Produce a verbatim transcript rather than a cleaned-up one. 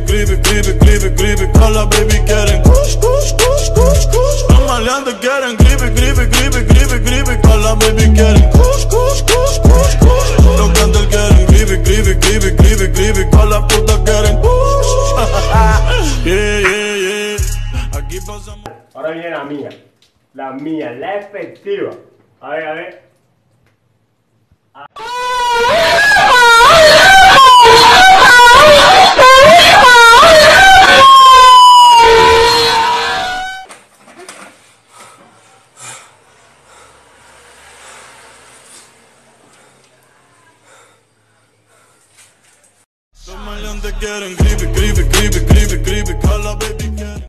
gribe, gribe, gribe, gribe. Con la baby quieren kush, kush, kush, kush, kush. Los maleantes quieren gribe, gribe, gribe, gribe, gribe. Con la baby quieren kush, kush, kush, kush, kush. Los cantantes quieren gribe, gribe, gribe, gribe, gribe. Con la puta quieren kush. Yeah, yeah, yeah. Aquí pasamos. Ahora viene la mía. La mía, la efectiva. A ver, a ver. Los maleantes quieren gribe, gribe, gribe, gribe.